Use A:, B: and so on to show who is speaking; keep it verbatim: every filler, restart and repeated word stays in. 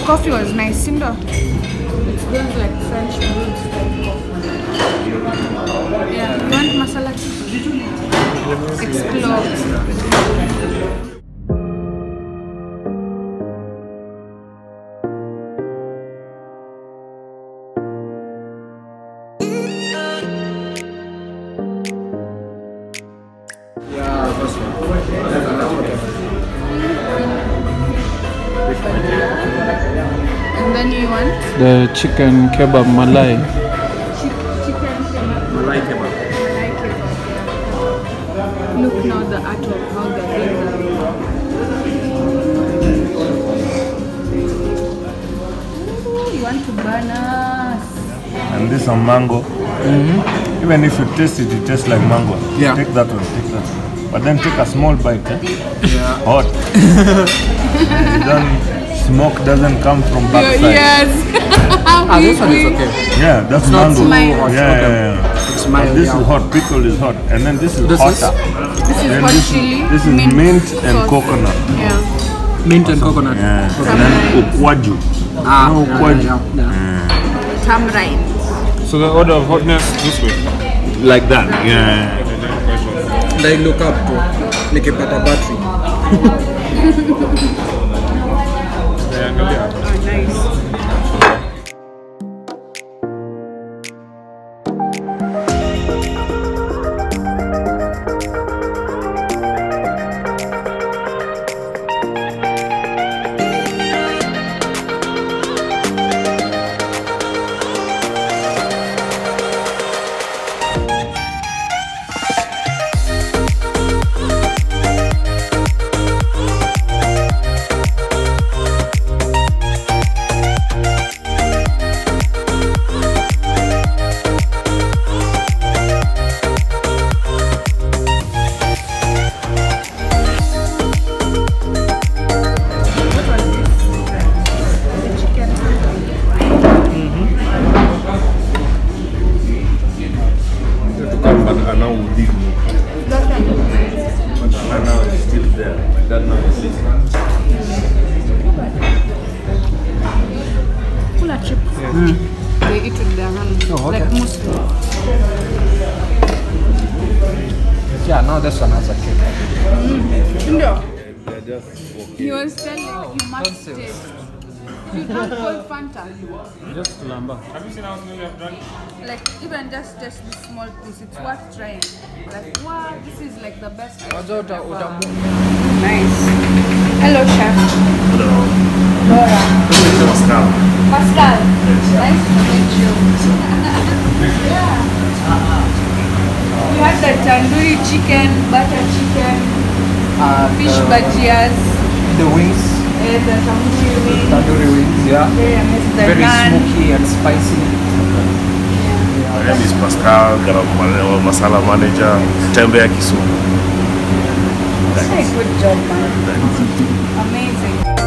A: coffee was nice, Sindo. It's those like French roots type coffee. Yeah, you want masala tea? Explore. And then you want?
B: The chicken kebab malai.
A: Ch chicken kebab?
C: Malai kebab.
A: Malai kebab, yeah. Look now the art of how they're doing that. Ooh, you want to burn us.
D: And this is mango.
B: Mm-hmm.
D: Even if you taste it, it tastes like mango.
B: Yeah.
D: Take that one, take that one. But then take a small bite. Eh?
B: Yeah.
D: Hot. You don't, smoke doesn't come from backside.
A: Yes.
B: Ah, this one is okay.
D: Yeah, that's
B: It's not
D: mango.
B: too
A: mild.
B: hot.
D: Yeah,
B: Okay.
D: yeah, yeah.
B: It's
D: But
B: mild.
D: this
B: Yeah.
D: is hot. Pickle is hot, and then this is
B: This is-
D: hotter.
A: This is
D: Then
A: hot
D: this,
A: chili.
D: this is mint, mint and
A: sauce.
D: coconut.
A: Yeah.
B: Mint and coconut.
D: Yeah.
A: Tamarind.
D: And then ukwaju.
B: Ah,
D: No,
B: yeah,
D: quite-
B: yeah, yeah.
A: Tamarind.
C: So the order of hotness this way.
D: Like that. Yeah.
B: And I look up to nikipata battery.
C: Yeah, yeah.
A: Oh, nice. Full of chips.
B: Mm.
A: They eat with their hands.
B: Oh, okay.
A: Like Muslim.
B: Yeah, now this one has a cake.
A: No. He was telling you must taste. You don't cold Fanta.
B: Just lamba.
C: Have you seen how many I've done?
A: Like even just just this small piece, it's worth trying. Like wow, this is like the best.
B: Wazo uta uta.
A: Nice. Hello, chef.
D: Hello.
A: Laura.
D: Pascal.
A: Pascal. Nice to meet you. Yeah. We had the tandoori chicken, butter chicken,
B: Uh,
A: fish
B: the,
A: bhajias,
B: the wings,
A: and the tandoori wings.
B: tandoori wings, yeah.
A: Very amazing. The
B: Very
A: naan.
B: smoky and spicy.
D: My name is Pascal, Garam Masala manager, Tembe Kisumu.
A: Say good job, man. Amazing.